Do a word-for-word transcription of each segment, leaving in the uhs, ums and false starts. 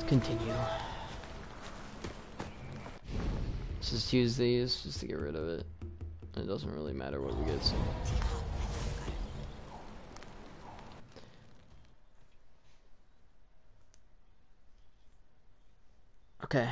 continue. Let's just use these just to get rid of it. It doesn't really matter what we get, so. Okay.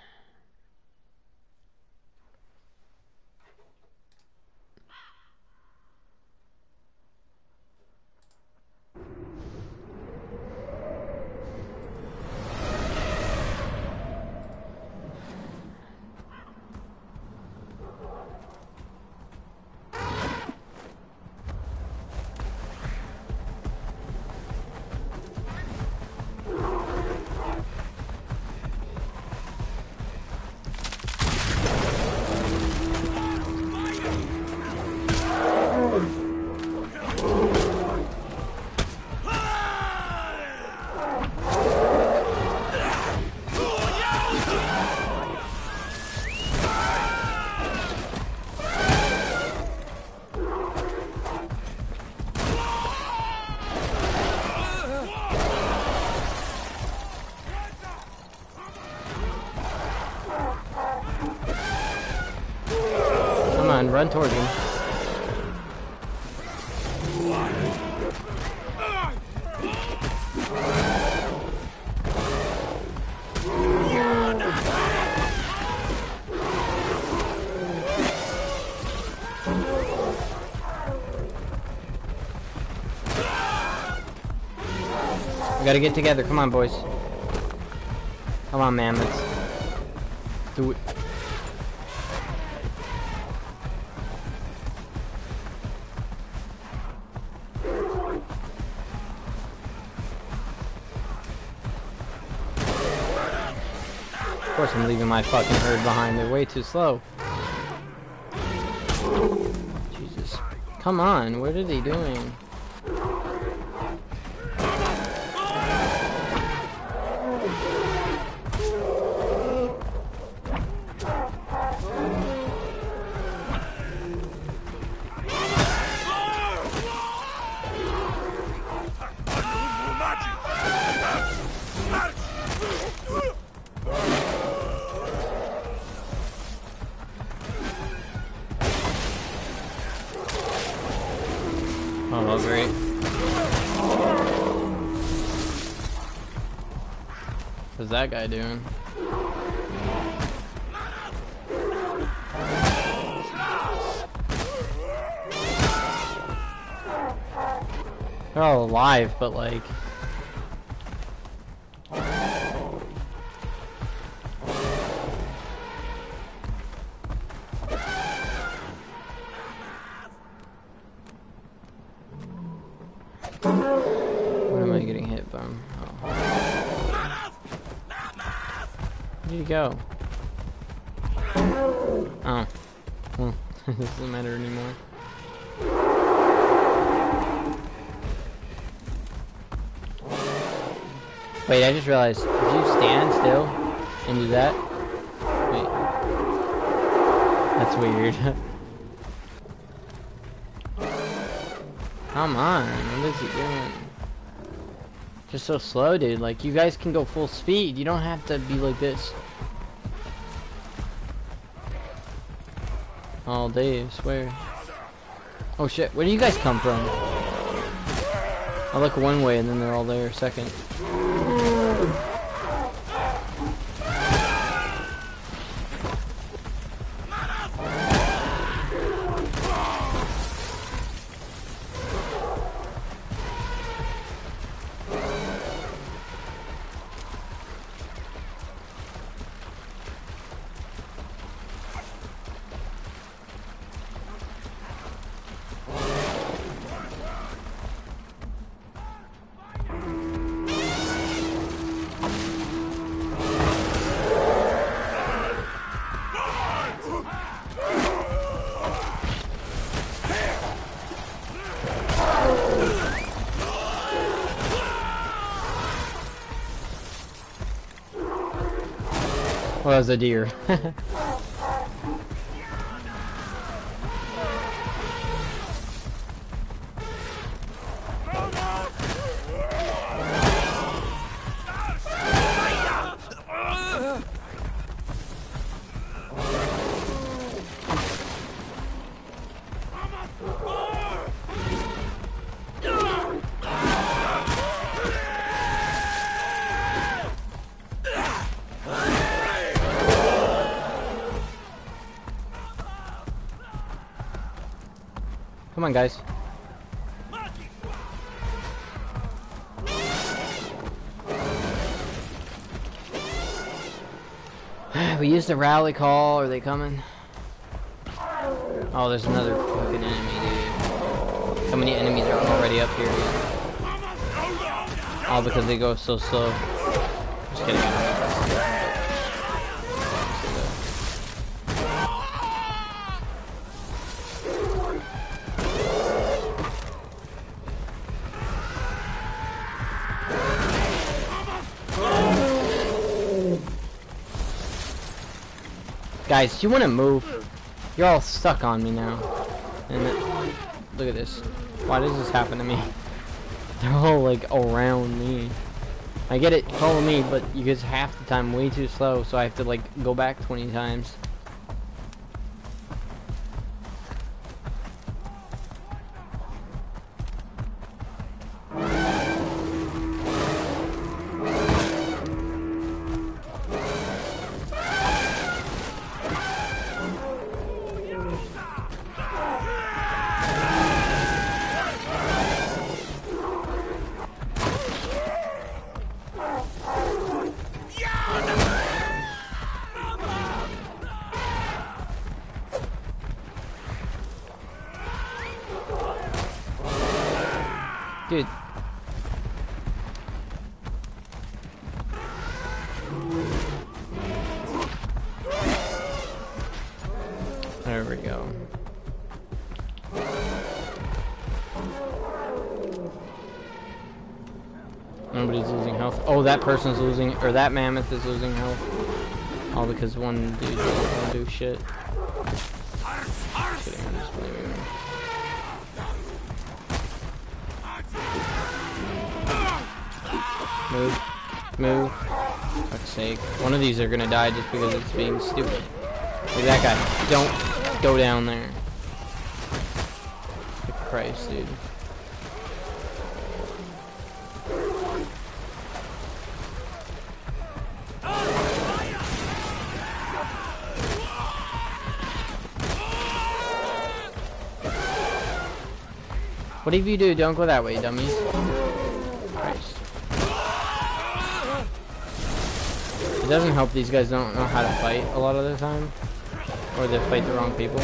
Run towards him. We gotta get together. Come on, boys. Come on, man. Let's do it. Of course I'm leaving my fucking herd behind. They're way too slow. Jesus. Come on, what are they doing? Oh, great. What's that guy doing? They're all alive, but like... What am I getting hit from? Oh. Where'd you go? Oh. Well, it doesn't matter anymore. Wait, I just realized, did you stand still and do that? Wait. That's weird. Come on, what is he doing? Just so slow, dude. Like, you guys can go full speed. You don't have to be like this all day, I swear. Oh shit, where do you guys come from? I look one way and then they're all there a second. Well, that was a deer. Come on, guys. We used the rally call. Are they coming? Oh, there's another fucking enemy, dude. How many enemies are already up here yet? All because they go so slow. Just kidding. Guys, do you want to move? You're all stuck on me now. And it, look at this. Why does this happen to me? They're all like around me. I get it, follow me, but you guys half the time way too slow, so I have to like go back twenty times. Dude. There we go. Nobody's losing health. Oh, that person's losing, or that mammoth is losing health. All because one dude doesn't do shit. Just kidding, I'm just blaming him. Move. Move. For fuck's sake. One of these are gonna die just because it's being stupid. Look at that guy. Don't go down there. Good Christ, dude. Whatever you do, don't go that way, dummies. Christ. It doesn't help these guys don't know how to fight a lot of the time. Or they fight the wrong people.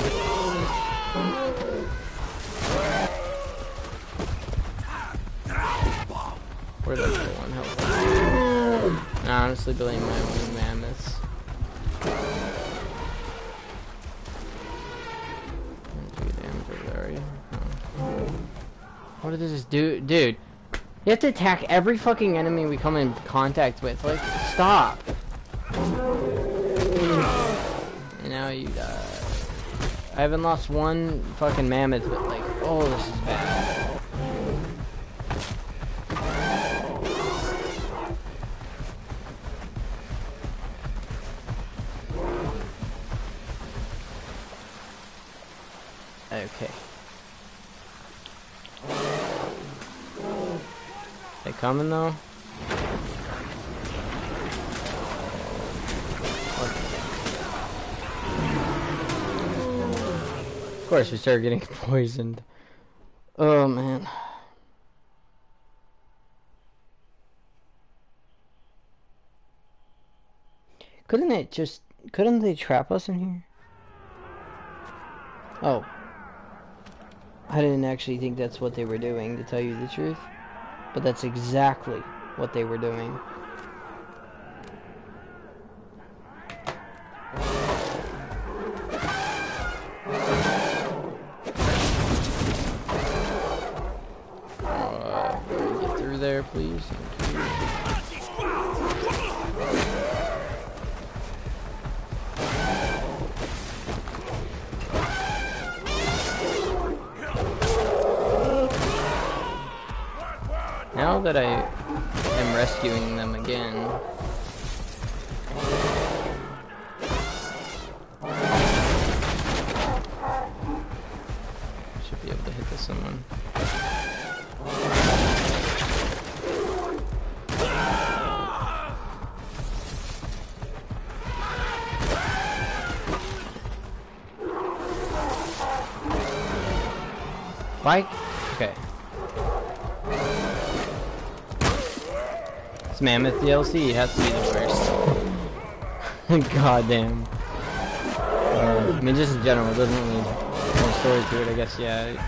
Where'd that other one help? I honestly blame my own mammoths. What does this do? Dude, you have to attack every fucking enemy we come in contact with. Like, stop. And now you die. I haven't lost one fucking mammoth, but like, oh, this is bad. Okay. They coming though? Of course we started getting poisoned. Oh man. Couldn't it just, couldn't they trap us in here? Oh. I didn't actually think that's what they were doing, to tell you the truth. But that's exactly what they were doing. Uh, get through there, please. Thank you. Now that I am rescuing them again, should be able to hit this someone. Why? Okay. This Mammoth D L C has to be the worst. God damn. Uh, I mean, just in general, it doesn't really have more story to it, I guess, yeah.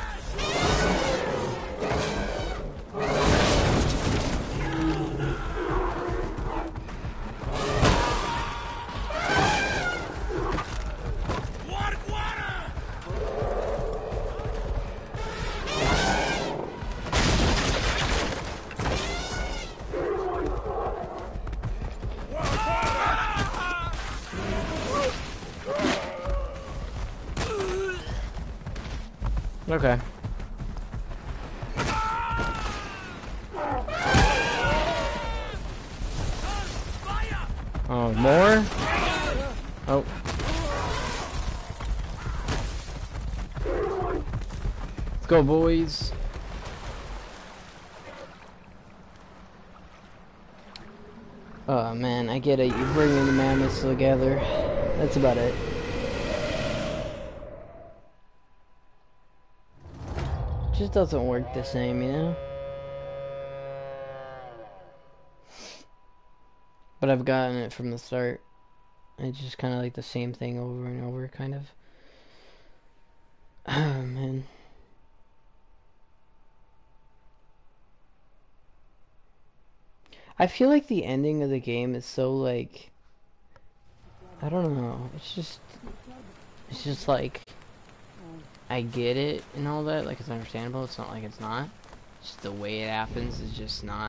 Okay. Oh, more? Oh. Let's go, boys. Oh, man, I get it. You bring in the mammoths together. That's about it. Just doesn't work the same, you know? But I've gotten it from the start. It's just kind of like the same thing over and over, kind of. Oh, man. I feel like the ending of the game is so, like... I don't know. It's just... It's just like... I get it and all that. Like, it's understandable. It's not like it's not. Just the way it happens is just not...